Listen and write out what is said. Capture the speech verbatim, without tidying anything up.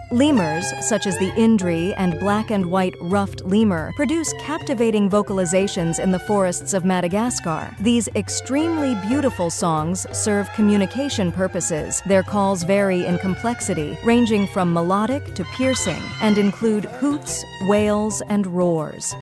Lemurs, such as the Indri and black and white ruffed lemur, produce captivating vocalizations in the forests of Madagascar. These extremely beautiful songs serve communication purposes. Their calls vary in complexity, ranging from melodic to piercing, and include hoots, wails, and roars.